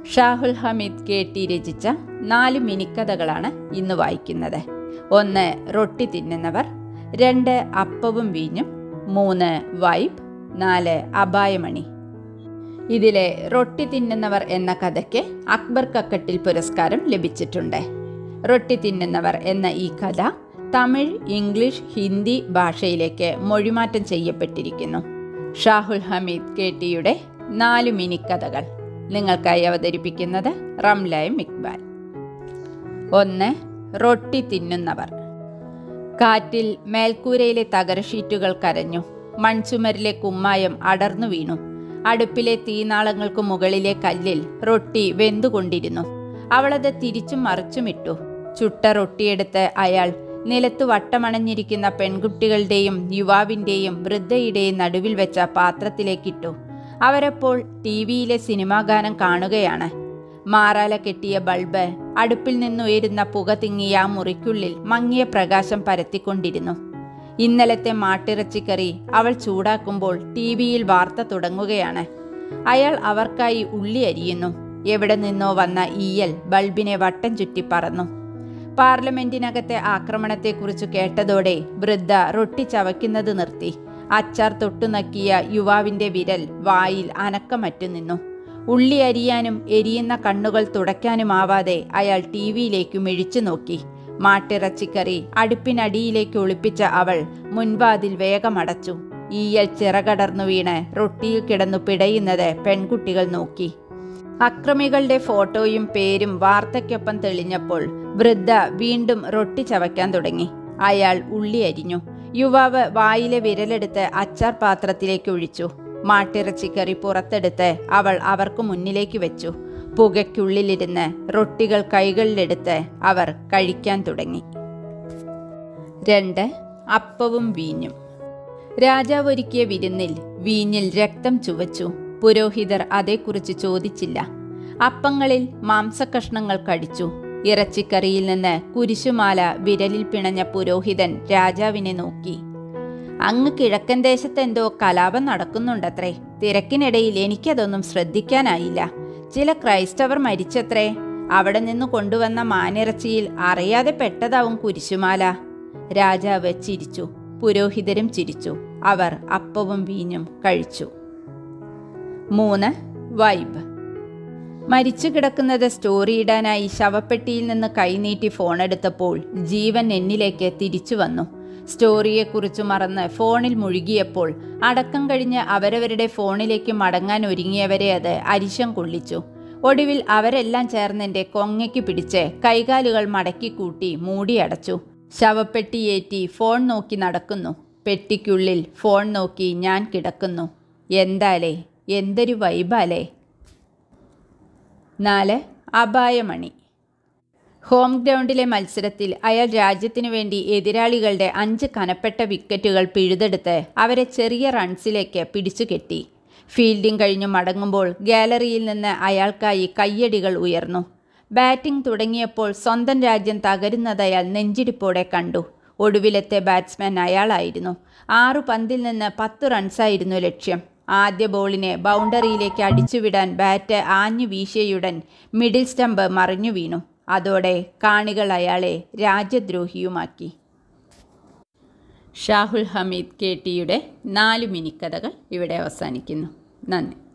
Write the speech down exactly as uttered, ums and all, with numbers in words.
Shahul Hameed K T രചിച്ച നാല് മിനിക്കഥകളാണ് ഇന്ന് വായിക്കുന്നത്. ഒന്ന് റൊട്ടി തിന്നുന്നവർ, രണ്ട് അപ്പവും വീഞ്ഞും, മൂന്ന് വൈബ്, നാല് അപായമണി. ഇതിലെ റൊട്ടി തിന്നുന്നവർ എന്ന കഥയ്ക്ക് അക്ബർ കക്കട്ടിൽ പുരസ്കാരം ലഭിച്ചിട്ടുണ്ട്. റൊട്ടി തിന്നുന്നവർ എന്ന ഈ കഥ തമിഴ്, ഇംഗ്ലീഷ്, ഹിന്ദി ഭാഷയിലേക്ക് മൊഴിമാറ്റം ചെയ്യപ്പെട്ടിരിക്കുന്നു. ഷാഹുൽ ഹമീദ് കെ ടിയുടെ നാല് മിനിക്കഥകൾ നിങ്ങൾക്കായി അവതരിപ്പിക്കുന്നത് റംലയും ഇക്ബാൽ. ഒന്ന് റൊട്ടി തിന്നുന്നവർ. കാറ്റിൽ മേൽക്കൂരയിലെ തകരഷീറ്റുകൾ കരഞ്ഞു. മൺചുമരിലെ കുമ്മായം അടർന്നു വീണു. അടുപ്പിലെ തീനാളങ്ങൾക്കു മുകളിലെ കല്ലിൽ റൊട്ടി വെന്തുകൊണ്ടിരുന്നു. അവളത് തിരിച്ചും മറിച്ചുമിട്ടു. ചുട്ട റൊട്ടിയെടുത്ത് അയാൾ നിലത്തു വട്ടമണഞ്ഞിരിക്കുന്ന പെൺകുട്ടികളുടെയും യുവാവിൻ്റെയും വൃദ്ധയുടെയും നടുവിൽ വെച്ച പാത്രത്തിലേക്കിട്ടു. അവരപ്പോൾ ടി വിയിലെ സിനിമാ ഗാനം കാണുകയാണ്. മാറാല കെട്ടിയ ബൾബ് അടുപ്പിൽ നിന്നുയരുന്ന പുക തിങ്ങിയ ആ മുറിക്കുള്ളിൽ മങ്ങിയ പ്രകാശം പരത്തിക്കൊണ്ടിരുന്നു. ഇന്നലത്തെ മാട്ടിറച്ചിക്കറി അവൾ ചൂടാക്കുമ്പോൾ ടി വിയിൽ വാർത്ത തുടങ്ങുകയാണ്. അയാൾ അവർക്കായി ഉള്ളി അരിയുന്നു. എവിടെ നിന്നോ വന്ന ഈയൽ ബൾബിനെ വട്ടം ചുറ്റി പറന്നു. പാർലമെന്റിനകത്തെ ആക്രമണത്തെക്കുറിച്ച് കേട്ടതോടെ വൃദ്ധ റൊട്ടി ചവയ്ക്കുന്നത് നിർത്തി. അച്ചാർ തൊട്ടുനക്കിയ യുവാവിൻ്റെ വിരൽ വായിൽ അനക്കമറ്റു നിന്നു. ഉള്ളി അരിയാനും എരിയുന്ന കണ്ണുകൾ തുടയ്ക്കാനുമാവാതെ അയാൾ ടി വിയിലേക്ക് മിഴിച്ചു നോക്കി. മാട്ടിറച്ചിക്കറി അടുപ്പിനടിയിലേക്ക് ഒളിപ്പിച്ച അവൾ മുൻവാതിൽ വേഗമടച്ചു. ഈയൽ ചിറകടർന്നു വീണ് റൊട്ടിയിൽ കിടന്നു പിടയുന്നത് പെൺകുട്ടികൾ നോക്കി. അക്രമികളുടെ ഫോട്ടോയും പേരും വാർത്തയ്ക്കൊപ്പം തെളിഞ്ഞപ്പോൾ വൃദ്ധ വീണ്ടും റൊട്ടി ചവയ്ക്കാൻ തുടങ്ങി. അയാൾ ഉള്ളി അരിഞ്ഞു. യുവാവ് വായിലെ വിരലെടുത്ത് അച്ചാർ പാത്രത്തിലേക്ക് ഒഴിച്ചു. മാട്ടിറച്ചിക്കറി പുറത്തെടുത്ത് അവൾ അവർക്ക് മുന്നിലേക്ക് വെച്ചു. പുകയ്ക്കുള്ളിലിരുന്ന് റൊട്ടികൾ കൈകളിലെടുത്ത് അവർ കഴിക്കാൻ തുടങ്ങി. രണ്ട് അപ്പവും വീഞ്ഞും. രാജാവ് ഒരുക്കിയ വിരുന്നിൽ വീഞ്ഞിൽ രക്തം ചുവച്ചു. പുരോഹിതർ അതേക്കുറിച്ച് ചോദിച്ചില്ല. അപ്പങ്ങളിൽ മാംസക്കഷ്ണങ്ങൾ കടിച്ചു. ഇറച്ചിക്കറിയിൽ നിന്ന് കുരിശുമാല വിരലിൽ പിണഞ്ഞ പുരോഹിതൻ രാജാവിനെ നോക്കി. അങ്ങ് കിഴക്കൻ ദേശത്ത് എന്തോ കലാപം നടക്കുന്നുണ്ടത്രേ. തിരക്കിനിടയിൽ എനിക്കതൊന്നും ശ്രദ്ധിക്കാനായില്ല. ചില ക്രൈസ്തവർ മരിച്ചത്രേ. അവിടെ നിന്ന് കൊണ്ടുവന്ന മാനിറച്ചിയിൽ അറിയാതെ പെട്ടതാവും കുരിശുമാല. രാജാവ് ചിരിച്ചു. പുരോഹിതരും ചിരിച്ചു. അവർ അപ്പവും വീഞ്ഞും കഴിച്ചു. മൂന്ന് വൈബ്. മരിച്ചു കിടക്കുന്നത് സ്റ്റോറി ഇടാനായി ശവപ്പെട്ടിയിൽ നിന്ന് കൈനീട്ടി ഫോണെടുത്തപ്പോൾ ജീവൻ എന്നിലേക്ക് തിരിച്ചു വന്നു. സ്റ്റോറിയെക്കുറിച്ച് മറന്ന് ഫോണിൽ മുഴുകിയപ്പോൾ അടക്കം കഴിഞ്ഞ് അവരവരുടെ ഫോണിലേക്ക് മടങ്ങാൻ ഒരുങ്ങിയവരെ അത് അരിശം കൊള്ളിച്ചു. ഒടുവിൽ അവരെല്ലാം ചേർന്നെൻ്റെ കൊങ്ങയ്ക്ക് പിടിച്ച് കൈകാലുകൾ മടക്കി കൂട്ടി മൂടിയടച്ചു. ശവപ്പെട്ടിയേറ്റി ഫോൺ നോക്കി നടക്കുന്നു. പെട്ടിക്കുള്ളിൽ ഫോൺ നോക്കി ഞാൻ കിടക്കുന്നു. എന്താലേ, എന്തൊരു വൈബാലേ. നാല് അപായമണി. ഹോം ഗ്രൗണ്ടിലെ മത്സരത്തിൽ അയാൾ രാജ്യത്തിനു വേണ്ടി എതിരാളികളുടെ അഞ്ച് കനപ്പെട്ട വിക്കറ്റുകൾ പിഴുതെടുത്ത് അവരെ ചെറിയ റൺസിലേക്ക് പിടിച്ചുകെട്ടി. ഫീൽഡിംഗ് കഴിഞ്ഞു മടങ്ങുമ്പോൾ ഗാലറിയിൽ നിന്ന് അയാൾക്കായി കയ്യടികൾ ഉയർന്നു. ബാറ്റിംഗ് തുടങ്ങിയപ്പോൾ സ്വന്തം രാജ്യം തകരുന്നത് അയാൾ നെഞ്ചിടിപ്പോടെ കണ്ടു. ഒടുവിലത്തെ ബാറ്റ്സ്മാൻ അയാളായിരുന്നു. ആറു പന്തിൽ നിന്ന് പത്ത് റൺസായിരുന്നു ലക്ഷ്യം. ആദ്യ ബോളിനെ ബൗണ്ടറിയിലേക്ക് അടിച്ചുവിടാൻ ബാറ്റ് ആഞ്ഞു വീശിയയുടൻ മിഡിൽ സ്റ്റമ്പ് മറിഞ്ഞു വീണു. അതോടെ കാണികൾ അയാളെ രാജ്യദ്രോഹിയുമാക്കി. ഷാഹുൽ ഹമീദ് കെ ടിയുടെ നാല് മിനിക്കഥകൾ ഇവിടെ അവസാനിക്കുന്നു. നന്ദി.